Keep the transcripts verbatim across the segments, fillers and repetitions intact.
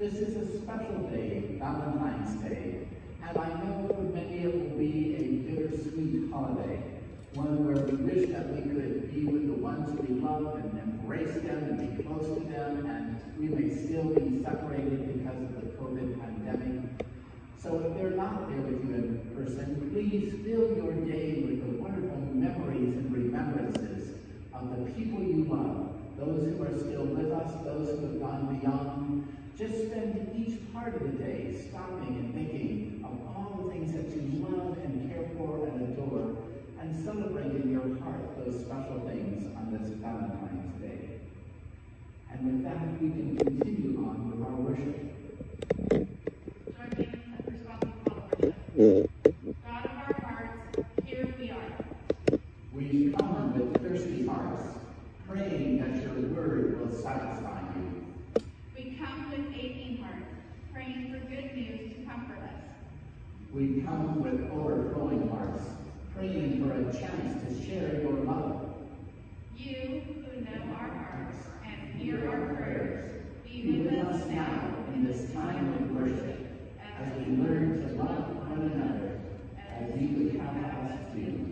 This is a special day, Valentine's Day, and I know for many it will be a bittersweet holiday, one where we wish that we could be with the ones we love and embrace them and be close to them, and we may still be separated because of the COVID pandemic. So if they're not there with you in person, please fill your day with the wonderful memories and remembrances of the people you love, those who are still with us, those who have gone beyond. Just spend each part of the day stopping and thinking of all the things that you love and care for and adore, and celebrate in your heart those special things on this Valentine's Day. And with that, we can continue on with our worship. Join me in the responsive call of worship. God of our hearts, here we are. We come with thirsty hearts, praying that your word will satisfy you. We come with aching hearts, praying for good news to comfort us. We come with overflowing hearts, praying for a chance to share your love. You who know our hearts and hear our prayers, be with us now in this time of worship, as we learn to love one another as you would have us do.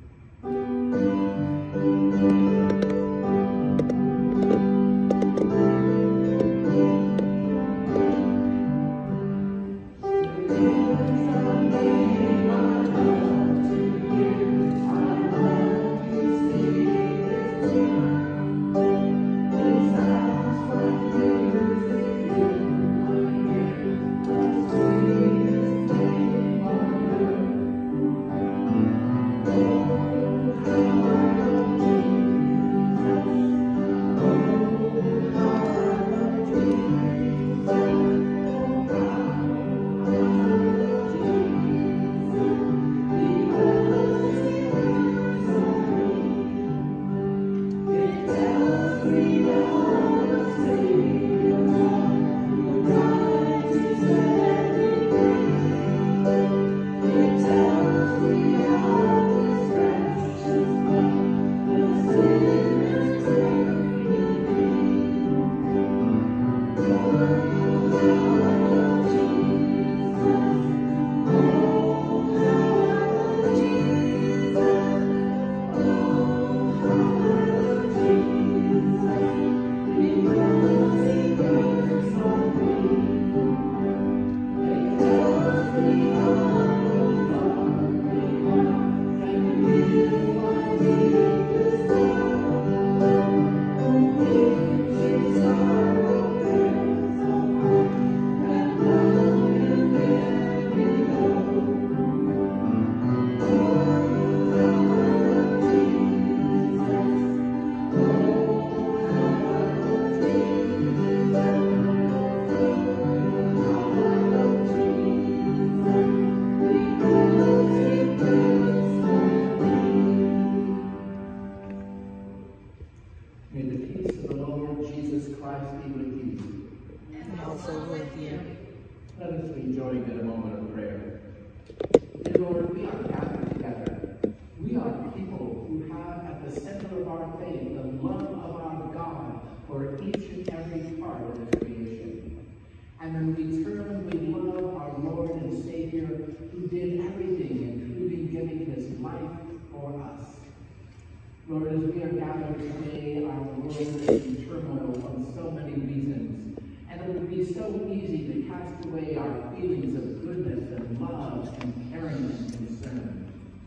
Lord, as we are gathered today, our world is in turmoil for so many reasons, and it would be so easy to cast away our feelings of goodness and love and caring and concern.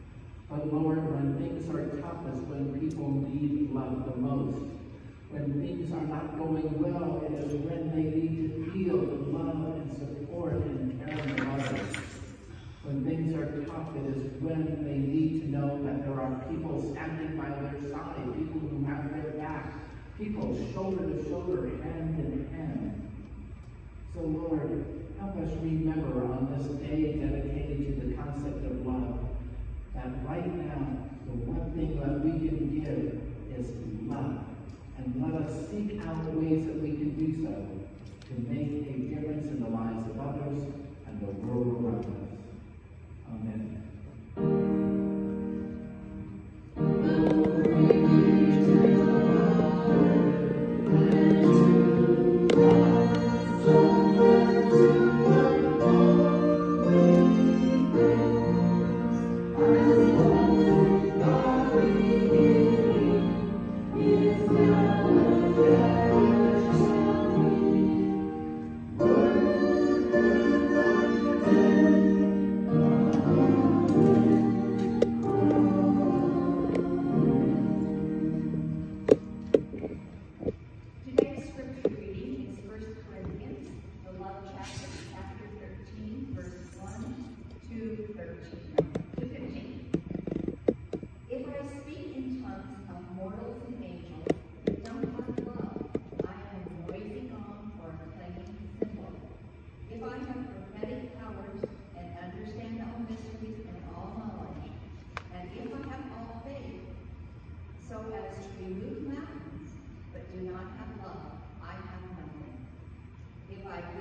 But Lord, when things are toughest, when people need love the most, when things are not going well, it is when they need to feel the love and support and caring of others. When things are tough, it is when they need to know that there are people standing by their side, people who have their back, people shoulder to shoulder, hand in hand. So Lord, help us remember on this day dedicated to the concept of love, that right now, the one thing that we can give is love. And let us seek out ways that we can do so to make a difference in the lives of others and the world around us. Amen. Thank you.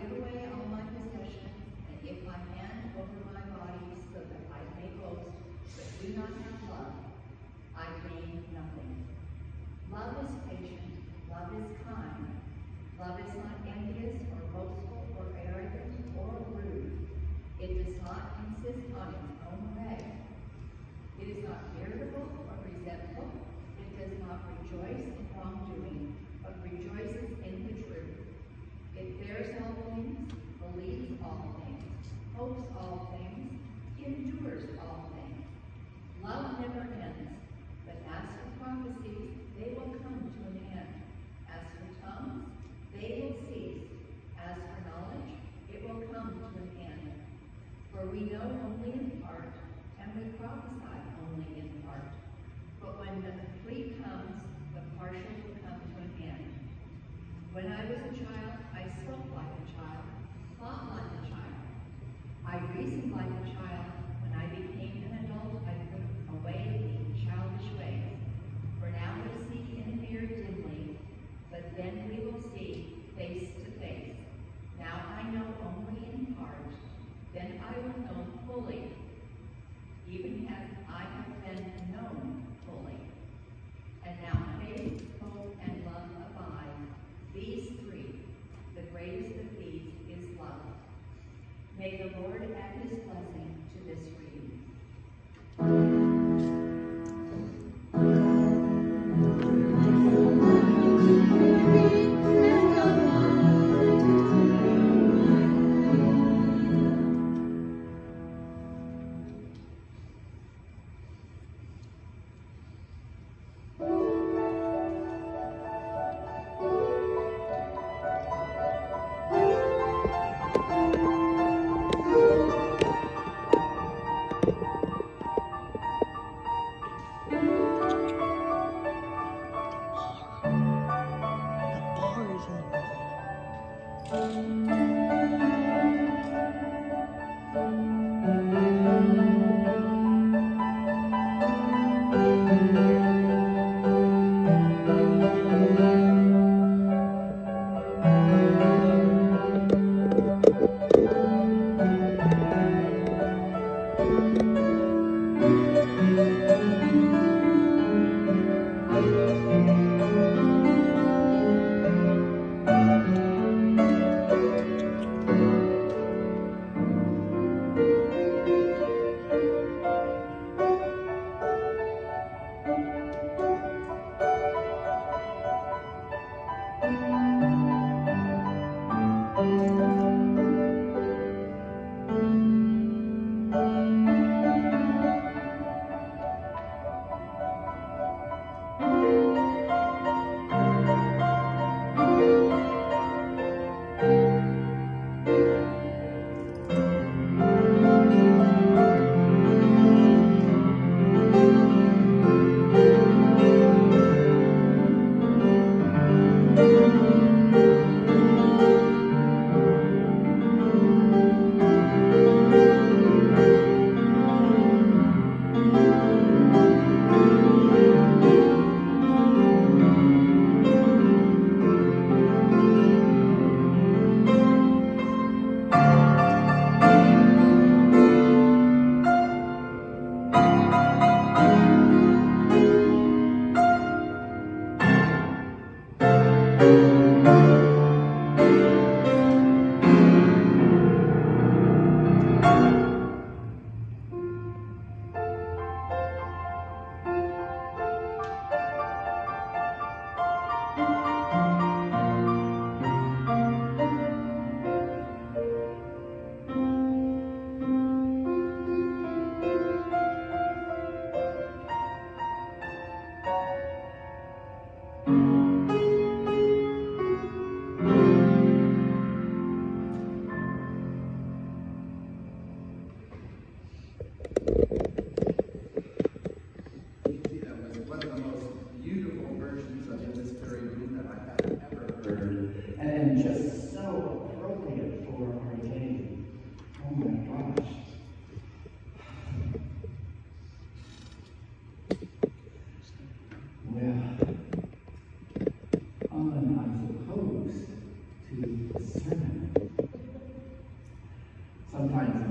give away all my possessions, and if I hand over my body so that I may boast, but do not have love, I gain nothing. Love is patient, love is kind. Love is not envious or boastful or arrogant or rude. It does not insist on its own way. It is not irritable or resentful. It does not rejoice in wrongdoing, but rejoices in the truth. It bears all things, believes all things, hopes all things, endures all things. Love never ends, but as for prophecies, they will come to an end. As for tongues, they will cease. As for knowledge, it will come to an end. For we know only in part, and we prophesy only in part. But when the complete comes, the partial will come to an end. When I was a child, I spoke like a child, thought like a child. I reasoned like a child. When I became an adult, I put away the childish ways. For now we see in a mirror dimly, but then we will see face to face. Now I know only in part, then I will know fully, even as I have been known fully. And now faith, hope, and love abide, these three. The greatest of these is love. May the Lord add his blessing to this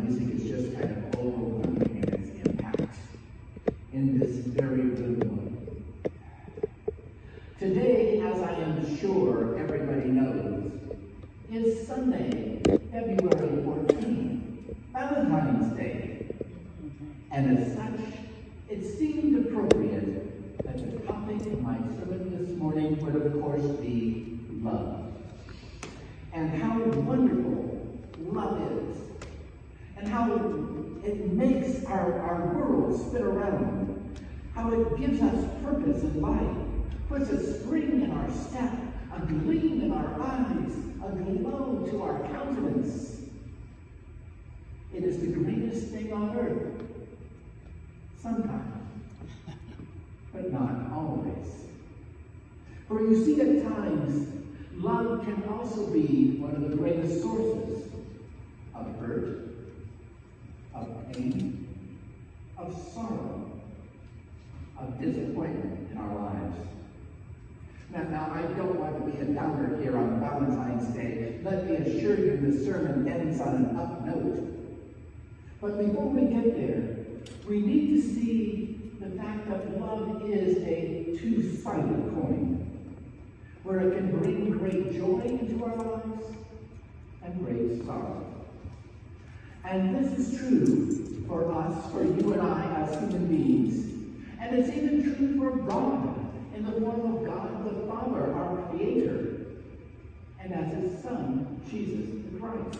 music is just kind of overwhelming in its impact in this very room. Today, as I am sure everybody knows, is Sunday, February fourteenth, Valentine's Day. And as such, it seemed appropriate that the topic of my sermon this morning would, of course, be love. And how wonderful love is. And how it makes our, our world spin around. How it gives us purpose in life. Puts a spring in our step. A gleam in our eyes. A glow to our countenance. It is the greatest thing on earth. Sometimes. But not always. For you see, at times, love can also be one of the greatest sources of hurt, of pain, of sorrow, of disappointment in our lives. Now, now, I don't want to be a downer here on Valentine's Day. Let me assure you the sermon ends on an up note. But before we get there, we need to see the fact that love is a two-sided coin, where it can bring great joy into our lives and great sorrow. And this is true for us, for you and I as human beings. And it's even true for God, in the form of God the Father, our Creator, and as His Son, Jesus the Christ.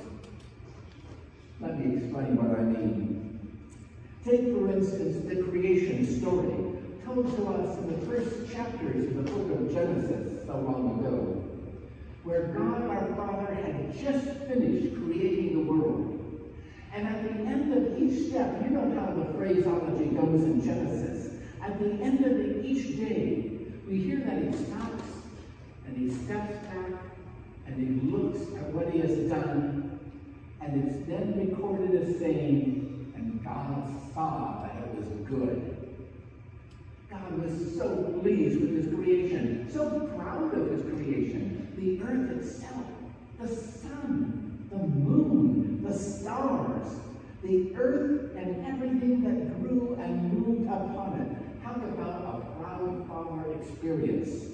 Let me explain what I mean. Take, for instance, the creation story told to us in the first chapters of the book of Genesis so long ago, where God our Father had just finished creating the world. And at the end of each step, you know how the phraseology goes in Genesis. At the end of the, each day, we hear that he stops, and he steps back, and he looks at what he has done, and it's then recorded as saying, and God saw that it was good. God was so pleased with his creation, so proud of his creation. The earth itself, the sun, the moon, the stars, the earth and everything that grew and moved upon it. Talk about a proud father experience.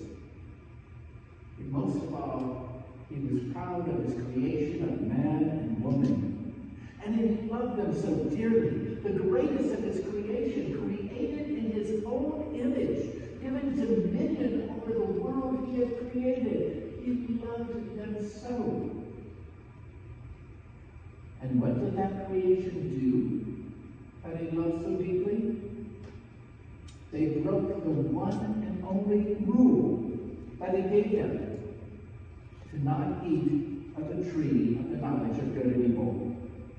And most of all, he was proud of his creation of man and woman. And he loved them so dearly. The greatest of his creation, created in his own image, given dominion over the world he had created. He loved them so. And what did that creation do that he loved so deeply? They broke the one and only rule that he gave them, to not eat of the tree of the knowledge of good and evil.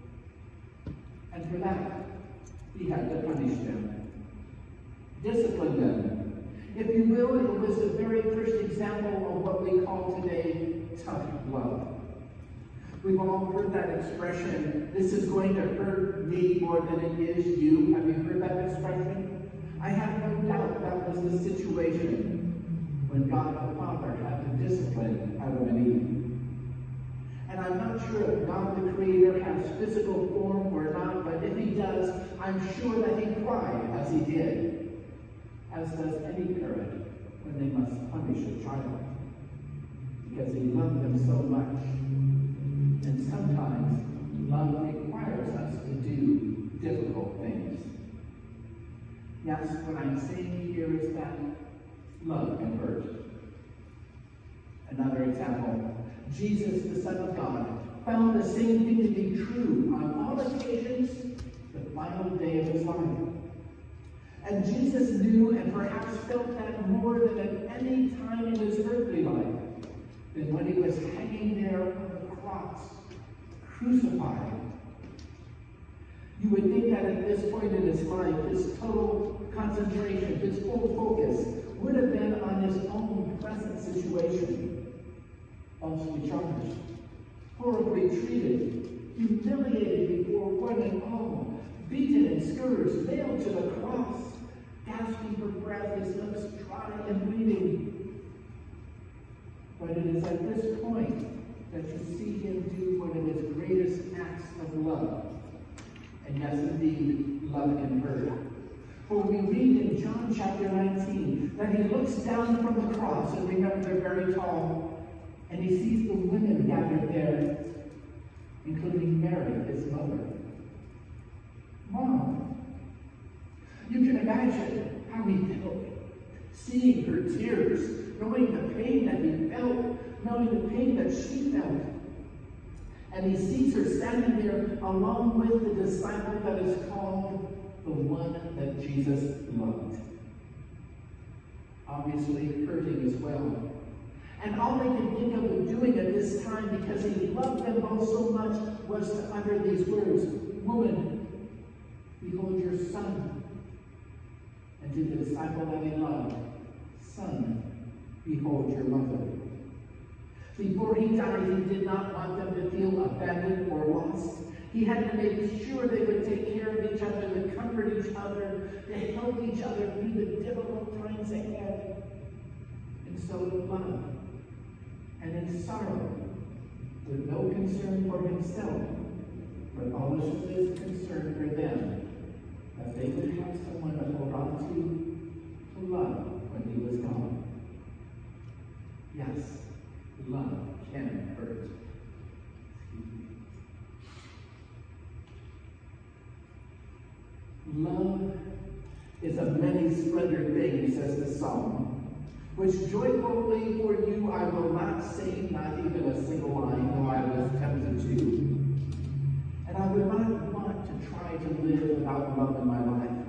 And for that, he had to punish them, discipline them. If you will, it was the very first example of what we call today tough love. We've all heard that expression, this is going to hurt me more than it is you. Have you heard that expression? I have no doubt that was the situation when God the Father had to discipline Adam and Eve. And I'm not sure if God the Creator has physical form or not, but if he does, I'm sure that he cried as he did, as does any parent when they must punish a child, because he loved them so much. And sometimes love requires us to do difficult things. Yes, what I'm saying here is that love can hurt. Another example, Jesus, the Son of God, found the same thing to be true on all occasions the final day of his life. And Jesus knew and perhaps felt that more than at any time in his earthly life than when he was hanging there on the cross, crucified. You would think that at this point in his life, his total concentration, his full focus, would have been on his own present situation. Falsely charged, horribly treated, humiliated before one and all, beaten and scourged, nailed to the cross, gasping for breath, his lips dry and bleeding. But it is at this point that you see him do one of his greatest acts of love. And yes, indeed, love can hurt. For we read in John chapter nineteen that he looks down from the cross, and remember they're very tall, and he sees the women gathered there, including Mary, his mother. Mom. You can imagine how he felt, seeing her tears, knowing the pain that he felt, knowing the pain that she felt. And he sees her standing there along with the disciple that is called the one that Jesus loved. Obviously hurting as well. And all they could think of doing at this time, because he loved them both so much, was to utter these words, "Woman, behold your son." And to the disciple that he loved, "Son, behold your mother." Before he died, he did not want them to feel abandoned or lost. He had to make sure they would take care of each other, to comfort each other, to help each other through the difficult times ahead. And so in love and in sorrow, with no concern for himself, but always with his concern for them, that they would have someone to hold on to, to love when he was gone. Yes, love can hurt. Love is a many-splendored thing, says the psalm, which joyfully for you I will not sing, not even a single line, though I was tempted to. And I would not want to try to live without love in my life.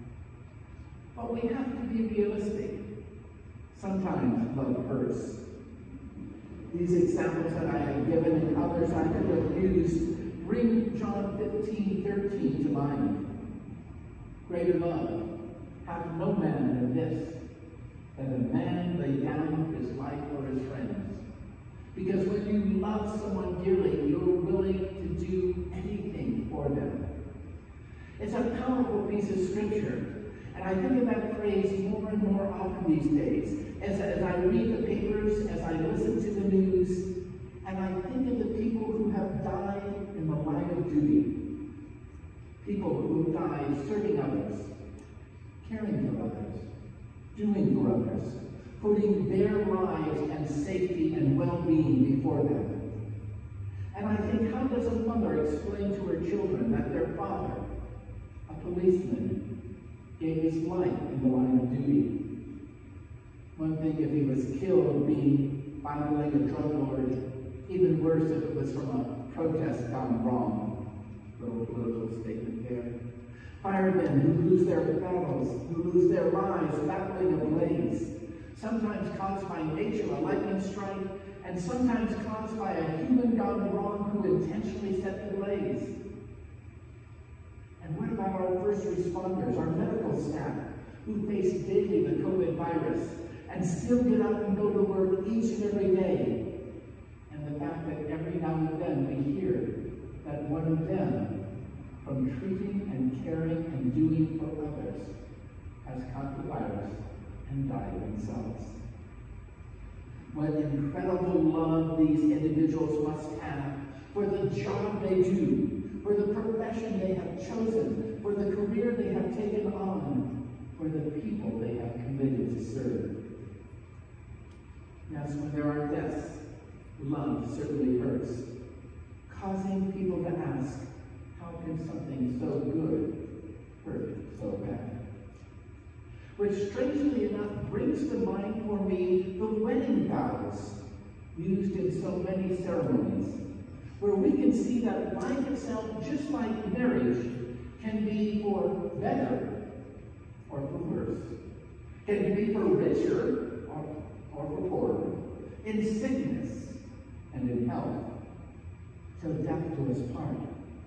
But we have to be realistic. Sometimes love hurts. These examples that I have given and others I could have used bring John fifteen thirteen to mind. Greater love hath no man than this, that a man lay down his life for his friends. Because when you love someone dearly, you're willing to do anything for them. It's a powerful piece of scripture. And I think of that phrase more and more often these days. As, as I read the papers, as I listen to the news, and I think of the people who have died in the line of duty. People who have died serving others, caring for others, doing for others, putting their lives and safety and well-being before them. And I think, how does a mother explain to her children that their father, a policeman, gave his life in the line of duty? One thing if he was killed being battling a drug lord, even worse if it was from a protest gone wrong. Little political statement there. Firemen who lose their battles, who lose their lives battling a blaze, sometimes caused by nature, a lightning strike, and sometimes caused by a human gone wrong who intentionally set the blaze. And what about our first responders, our medical staff, who face daily the COVID virus and still get up and go to work each and every day? And the fact that every now and then we hear that one of them, from treating and caring and doing for others, has caught the virus and died themselves. What incredible love these individuals must have for the job they do, for the profession they have chosen, for the career they have taken on, for the people they have committed to serve. Yes, when there are deaths, love certainly hurts, causing people to ask, how can something so good hurt so bad? Which, strangely enough, brings to mind for me the wedding vows used in so many ceremonies, where we can see that life itself, just like marriage, can be for better or for worse. Can be for richer or, or for poorer, in sickness and in health, till death do us part.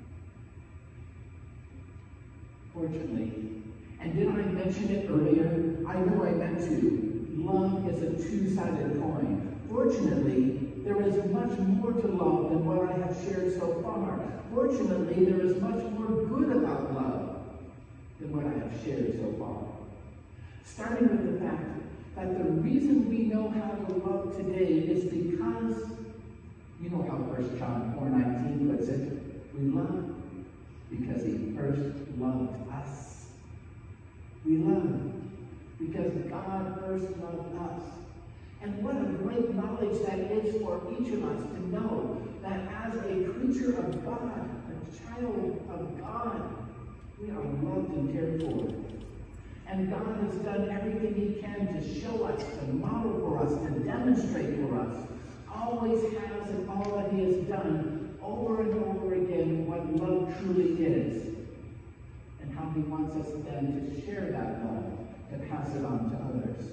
Fortunately, and did I mention it earlier? I know I meant to. Love is a two-sided coin. Fortunately, there is much more to love than what I have shared so far. Fortunately, there is much more good about love than what I have shared so far. Starting with the fact that the reason we know how to love today is because, you know how First John four nineteen puts it, we love because he first loved us. We love because God first loved us. And what a great knowledge that is for each of us to know that as a creature of God, a child of God, we are loved and cared for. And God has done everything he can to show us, to model for us, to demonstrate for us. Always has, and all that he has done over and over again what love truly is. And how he wants us then to share that love, to pass it on to others.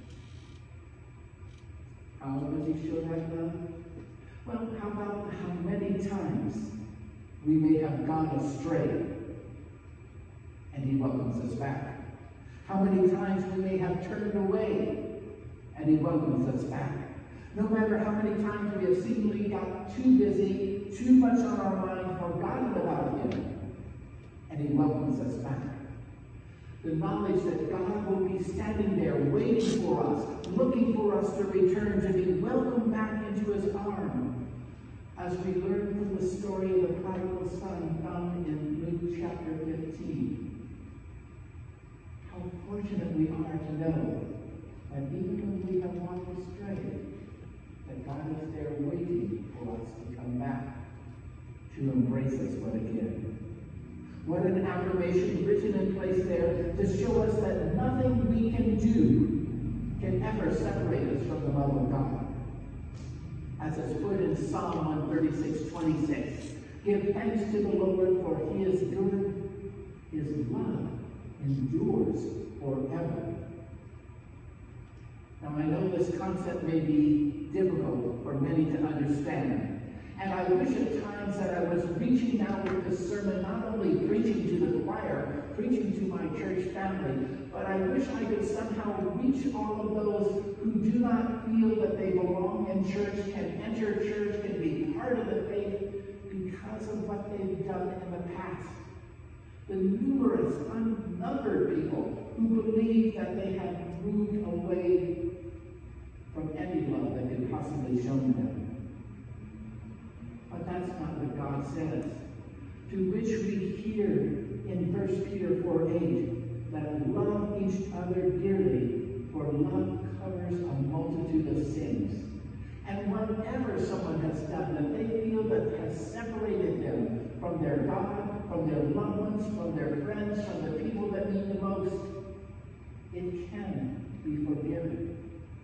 How does he show that love? Well, how about how many times we may have gone astray and he welcomes us back? How many times we may have turned away and he welcomes us back? No matter how many times we have seemingly got too busy, too much on our mind, forgotten about him, and he welcomes us back. The knowledge that God will be standing there waiting for us, looking for us to return, to be welcomed back into his arm. As we learn from the story of the prodigal son found in Luke chapter fifteen. How fortunate we are to know that even when we have walked astray, that God is there waiting for us to come back, to embrace us what again. What an affirmation written in place there to show us that nothing we can do can ever separate us from the love of God. As it's put in Psalm one thirty-six, twenty-six, give thanks to the Lord, for he is good. His love endures forever. Now, I know this concept may be difficult for many to understand. And I wish at times that I was reaching out with this sermon, not only preaching to the choir, preaching to my church family, but I wish I could somehow reach all of those who do not feel that they belong in church, can enter church, can be part of the faith because of what they've done in the past. The numerous, unnumbered people who believe that they have moved away from any love that could possibly show them. But that's not what God says. To which we hear in First Peter four eight, that love each other dearly, for love covers a multitude of sins. And whatever someone has done that they feel that has separated them from their God, from their loved ones, from their friends, from the people that need the most, it can be forgiven.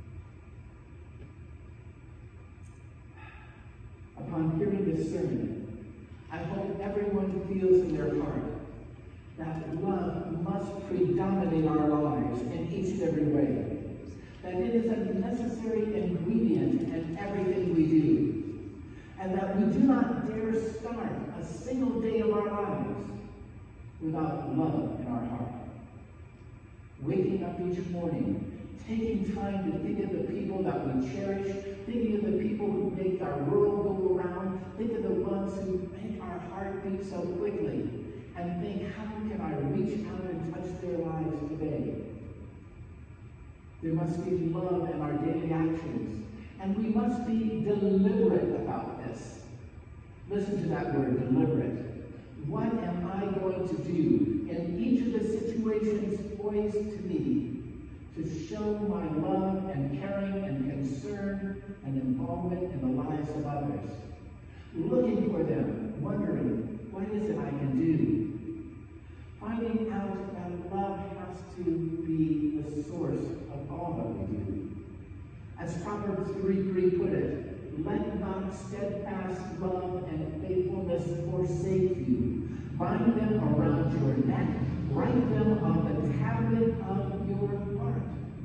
Upon hearing this sermon, I hope everyone feels in their heart that love must predominate our lives in each and every way. That it is a necessary ingredient in everything we do. And that we do not dare start a single day of our lives without love in our heart. Waking up each morning, taking time to think of the people that we cherish, thinking of the people who make our world go around, think of the ones who make our heart beat so quickly, and think, how can I reach out and touch their lives today? There must be love in our daily actions, and we must be deliberate about this. Listen to that word, deliberate. What am I going to do in each of the situations poised to me to show my love and caring and concern and involvement in the lives of others? Looking for them, wondering, what is it I can do? Finding out that love has to be the source of all that we do. As Proverbs three three put it, let not steadfast love and faithfulness forsake you. Bind them around your neck, write them on the tablet of your heart.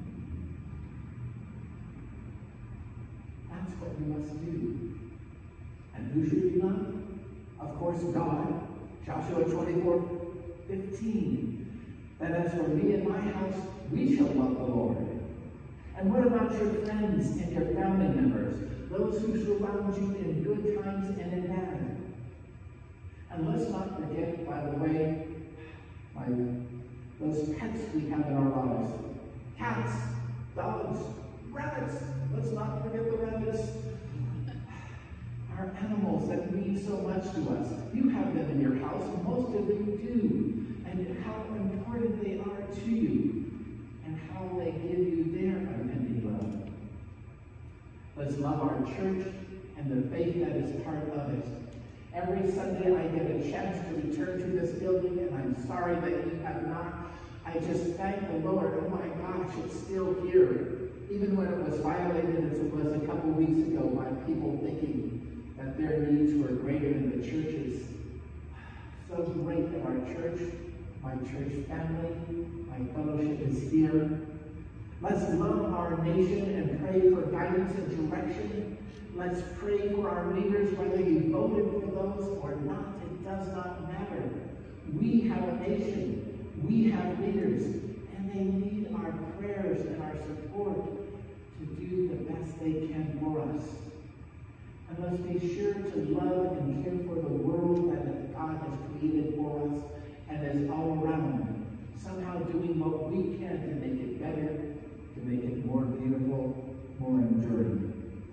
That's what we must do. And who should we love? Of course, God. Joshua twenty-four fifteen. That as for me and my house, we shall love the Lord. And what about your friends and your family members, those who surround you in good times and in bad? And let's not forget, by the way, my, those pets we have in our lives. Cats, dogs, rabbits. Let's not forget the rabbits. our animals that mean so much to us. You have them in your house, most of them do, and how important they are to you, and how they give you their unending love. Let's love our church and the faith that is part of it. Every Sunday I get a chance to return to this building, and I'm sorry that you have not. I just thank the Lord. Oh my gosh, it's still here. Even when it was violated, as it was a couple weeks ago, by people thinking that their needs were greater than the church's. So great that our church, my church family, my fellowship is here. Let's love our nation and pray for guidance and direction. Let's pray for our leaders, whether you voted for those or not. It does not matter. We have a nation. We have leaders, and they need our prayers and our support to do the best they can for us. And let's be sure to love and care for the world that God has created for us and is all around, somehow doing what we can to make it better, to make it more beautiful, more enduring.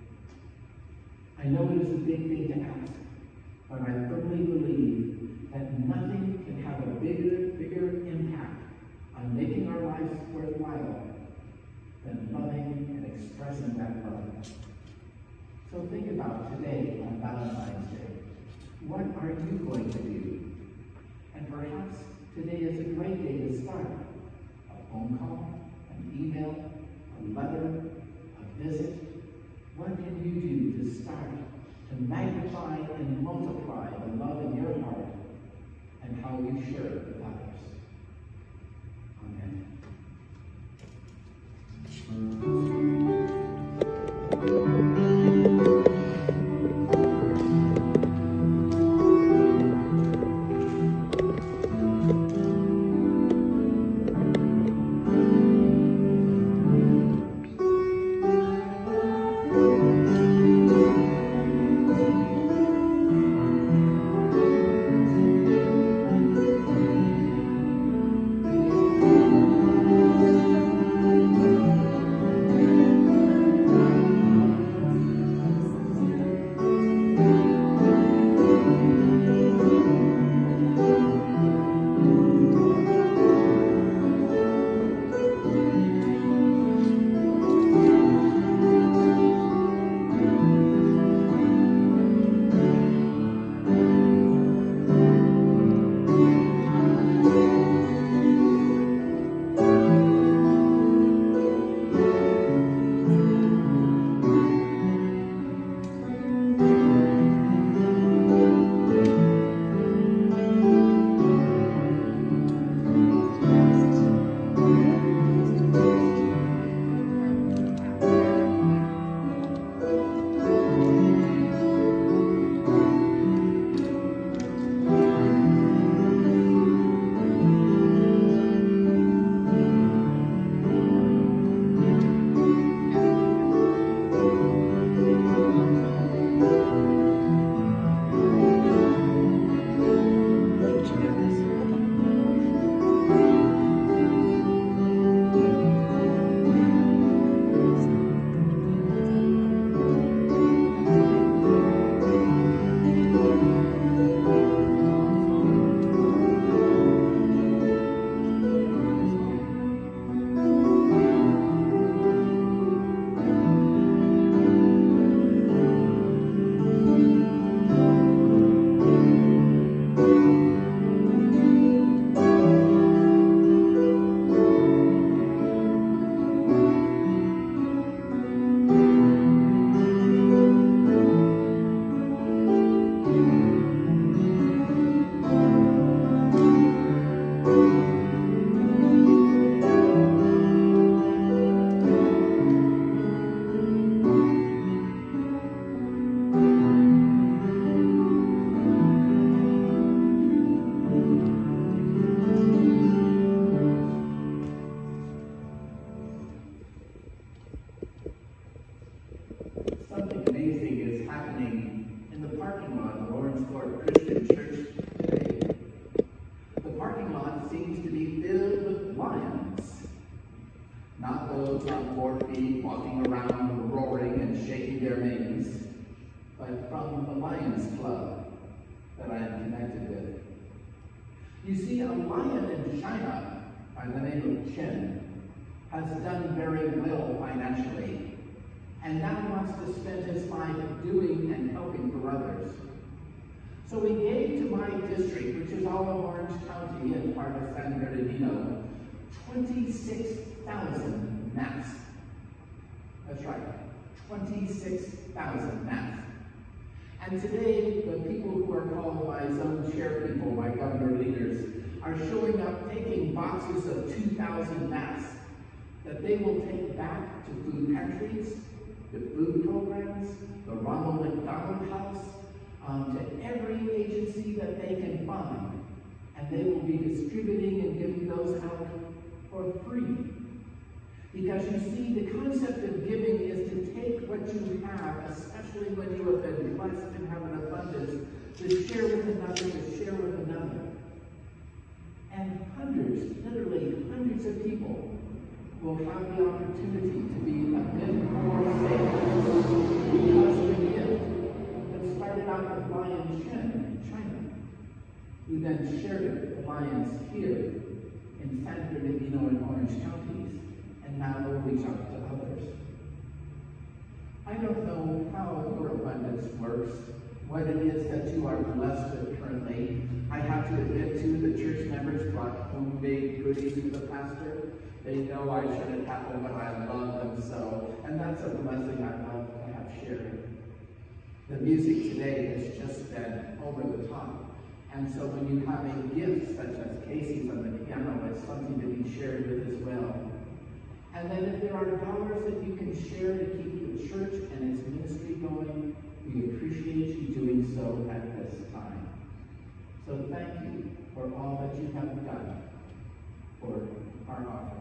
I know it is a big thing to ask, but I firmly believe that nothing can have a bigger, bigger impact on making our lives worthwhile than loving and expressing that love. So think about today on Valentine's Day. What are you going to do? And perhaps today is a great day to start. A phone call, an email, a letter, a visit. What can you do to start to magnify and multiply the love in your heart and how you share it with others? Amen. Walking around, roaring and shaking their manes, but from the a lion in China by the name of Chen has done very well financially, and now wants to spend his life doing and helping for others. So we gave to my district, which is all of Orange County and part of San Bernardino, twenty-six thousand mats. That's right, twenty-six thousand mats. And today, the people who are called my zone chair people, my governor leaders, are showing up taking boxes of two thousand mats that they will take back to food pantries, the food programs, the Ronald McDonald House, um, to every agency that they can find. And they will be distributing and giving those out for free. Because you see, the concept of giving is to take what you have, especially when you have been blessed and have an abundance, to share with another, to share with another. And hundreds, literally hundreds of people will have the opportunity to be a bit more safe because of the gift that started out with Lion Chen in China, who then shared it with the lions here in San Bernardino and Orange counties, and now will reach out to others. I don't know how your abundance works, what it is that you are blessed with currently. I have to admit, too, the church members brought homemade goodies to the pastor. They know I shouldn't have them, but I love them so. And that's a blessing I love to have shared. The music today has just been over the top. And so when you have a gift such as Casey's on the piano, it's something to be shared with as well. And then if there are dollars that you can share to keep the church and its ministry going, we appreciate you doing so at this time. So thank you for all that you have done for our offering.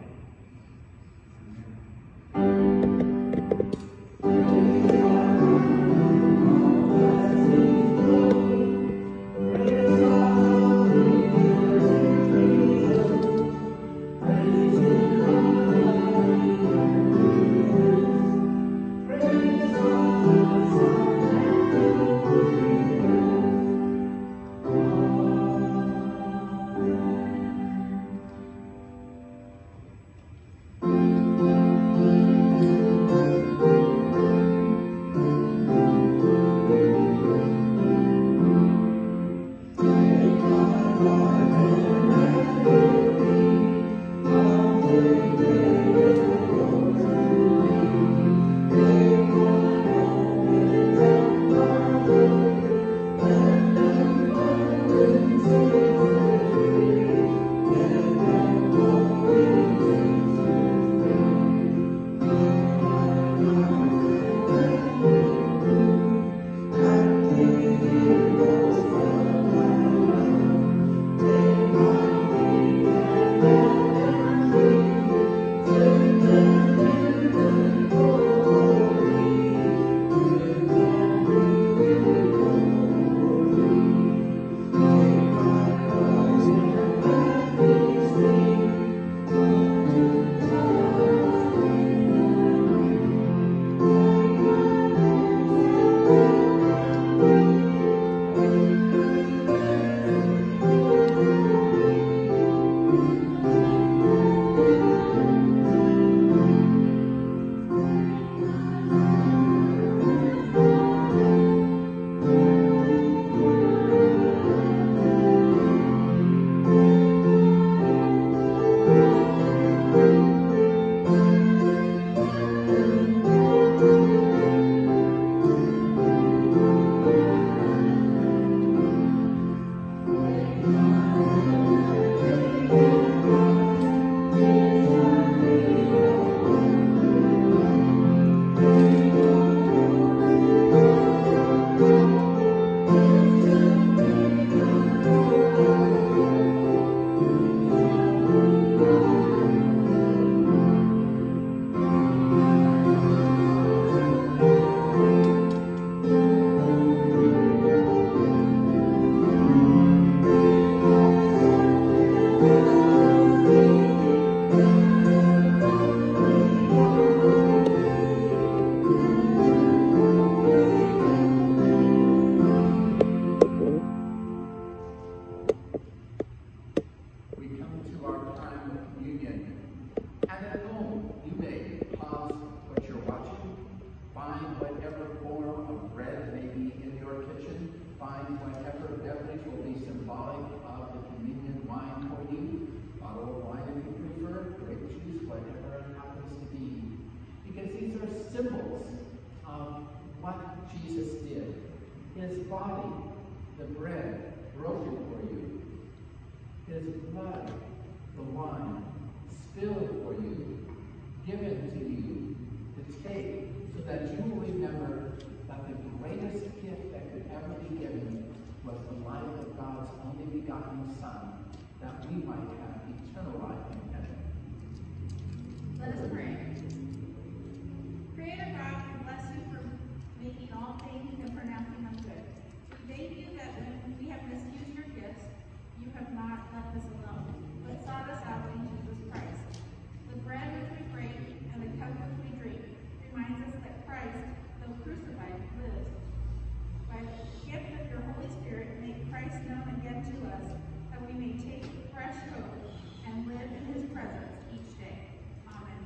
find whatever form of bread may be in your kitchen. Find whatever beverage will be symbolic of the communion wine for you. Bottle of wine if you prefer, grape juice, whatever it happens to be. Because these are symbols of what Jesus did. His body, the bread, broken for you. His blood, the wine, spilled for you, given to you to take, so that you will remember that the greatest gift that could ever be given was the life of God's only begotten Son, that we might have eternal life in heaven. Let us pray. Creator God, we bless you for making all things and pronouncing them good. We thank you that when we have misused your gifts, you have not left us alone, but sought us out in Jesus Christ. The bread which we break and the cup which we drink reminds us that Christ, though crucified, lives. By the gift of your Holy Spirit, make Christ known again to us, that we may take fresh hope and live in his presence each day. Amen.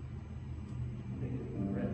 Bread.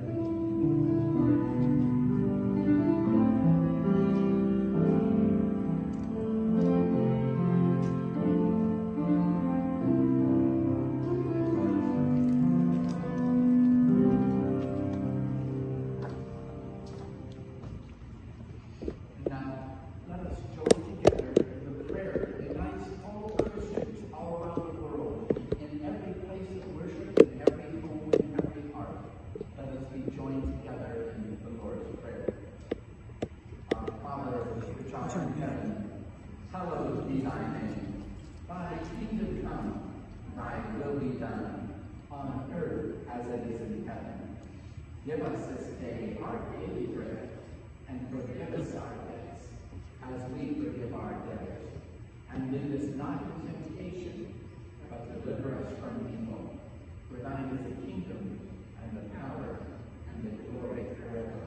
Hallowed be thy name. Thy kingdom come, thy will be done, on earth as it is in heaven. Give us this day our daily bread, and forgive us our debts, as we forgive our debtors. And lead us not into temptation, but deliver us from evil. For thine is the kingdom, and the power, and the glory forever.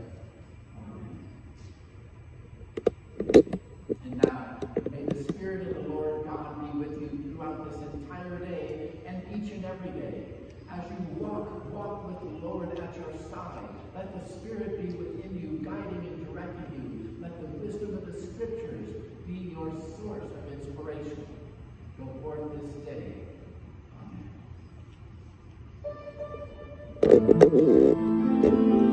And now, may the Spirit of the Lord God be with you throughout this entire day and each and every day. As you walk, walk with the Lord at your side. Let the Spirit be within you, guiding and directing you. Let the wisdom of the Scriptures be your source of inspiration. Go forth this day. Amen.